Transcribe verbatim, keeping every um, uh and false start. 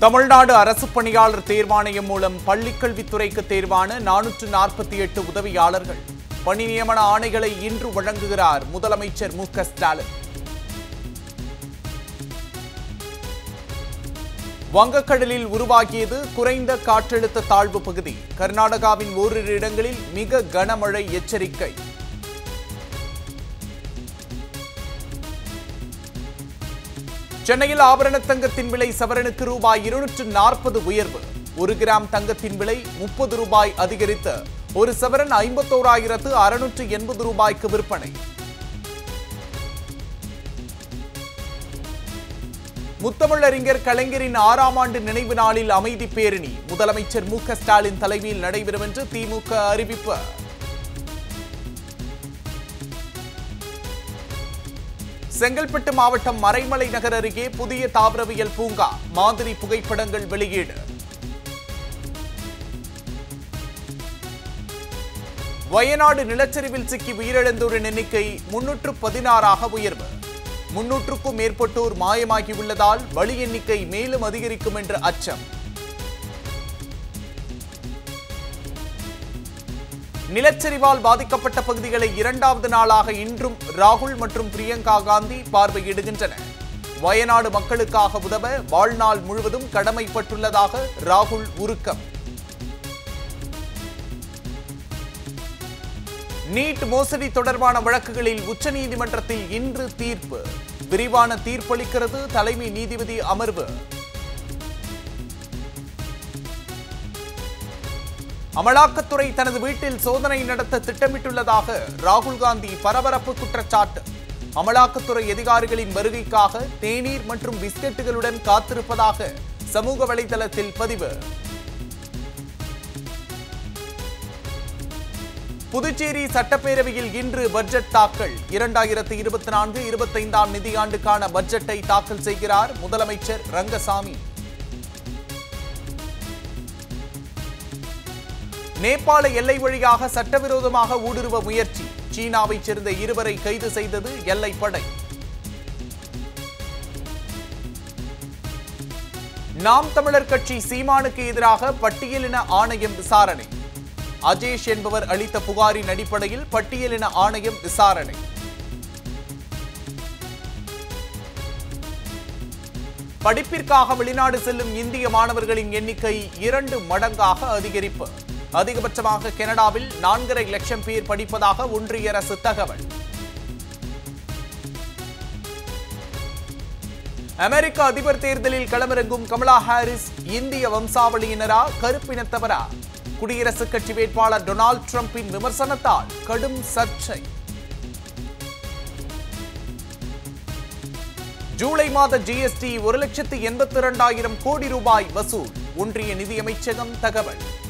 தமிழ்நாடு அரசு பணியாளர் தேர்வாணையம் மூலம் பள்ளிக்கல்வித்துறைக்கு தேர்வான நானூற்று நாற்பத்தி எட்டு உதவியாளர்கள் பணி நியமன ஆணைகளை இன்று வழங்குகிறார் முதலமைச்சர் மு க ஸ்டாலின். வங்கக்கடலில் உருவாகியது குறைந்த காற்றழுத்த தாழ்வு பகுதி. கர்நாடகாவின் ஓரிரு இடங்களில் மிக கனமழை எச்சரிக்கை. சென்னையில் ஆபரண தங்கத்தின் விலை சவரனுக்கு ரூபாய் இருநூற்று நாற்பது உயர்வு. ஒரு கிராம் தங்கத்தின் விலை முப்பது ரூபாய் அதிகரித்து ஒரு சவரன் ஐம்பத்தோராயிரத்து அறுநூற்று எண்பது ரூபாய்க்கு விற்பனை. முத்தமிழறிஞர் கலைஞரின் ஆறாம் ஆண்டு நினைவு நாளில் அமைதி பேரணி முதலமைச்சர் மு க ஸ்டாலின் தலைமையில் நடைபெறும் என்று திமுக அறிவிப்பு. செங்கல்பட்டு மாவட்டம் மறைமலை நகர் அருகே புதிய தாவரவியல் பூங்கா மாதிரி புகைப்படங்கள் வெளியீடு. வயநாடு நிலச்சரிவில் சிக்கி உயிரிழந்தோரின் எண்ணிக்கை முன்னூற்று பதினாறாக உயர்வு. முன்னூற்றுக்கும் மேற்பட்டோர் மாயமாகியுள்ளதால் பலி எண்ணிக்கை மேலும் அதிகரிக்கும் என்ற அச்சம். நிலச்சரிவால் பாதிக்கப்பட்ட பகுதிகளை இரண்டாவது நாளாக இன்றும் ராகுல் மற்றும் பிரியங்கா காந்தி பார்வையிடுகின்றனர். வயநாடு மக்களுக்காக உதவ வாழ்நாள் முழுவதும் கடமைப்பட்டுள்ளதாக ராகுல் உருக்கம். நீட் மோசடி தொடர்பான வழக்குகளில் உச்சநீதிமன்றத்தில் இன்று தீர்ப்பு. விரிவான தீர்ப்பளிக்கிறது தலைமை நீதிபதி அமர்வு. அமலாக்கத்துறை தனது வீட்டில் சோதனை நடத்த திட்டமிட்டுள்ளதாக ராகுல் காந்தி பரபரப்பு குற்றச்சாட்டு. அமலாக்கத்துறை அதிகாரிகளின் வருகைக்காக தேநீர் மற்றும் பிஸ்கெட்டுகளுடன் காத்திருப்பதாக சமூக வலைதளத்தில் பதிவு. புதுச்சேரி சட்டப்பேரவையில் இன்று பட்ஜெட் தாக்கல். இரண்டாயிரத்தி இருபத்தி நான்கு இருபத்தைந்தாம் நிதியாண்டுக்கான பட்ஜெட்டை தாக்கல் செய்கிறார் முதலமைச்சர் ரங்கசாமி. நேபாள எல்லை வழியாக சட்டவிரோதமாக ஊடுருவ முயற்சி. சீனாவைச் சேர்ந்த இருவரை கைது செய்தது எல்லைப்படை. நாம் தமிழர் கட்சி சீமானுக்கு எதிராக பட்டியலின ஆணையம் விசாரணை. அஜேஷ் என்பவர் அளித்த புகாரின் அடிப்படையில் பட்டியலின ஆணையம் விசாரணை. படிப்பிற்காக வெளிநாடு செல்லும் இந்திய மாணவர்களின் எண்ணிக்கை இரண்டு மடங்காக அதிகரிப்பு. அதிகபட்சமாக கனடாவில் நான்கரை லட்சம் பேர் படிப்பதாக ஒன்றிய அரசு தகவல். அமெரிக்க அதிபர் தேர்தலில் களமிறங்கும் கமலா ஹாரிஸ் இந்திய வம்சாவளியினரா கருப்பினத்தவரா? குடியரசுக் கட்சி வேட்பாளர் டொனால்டு டிரம்பின் விமர்சனத்தால் கடும் சர்ச்சை. ஜூலை மாத ஜிஎஸ்டி ஒரு லட்சத்து எண்பத்தி இரண்டாயிரம் கோடி ரூபாய் வசூல். ஒன்றிய நிதியமைச்சகம் தகவல்.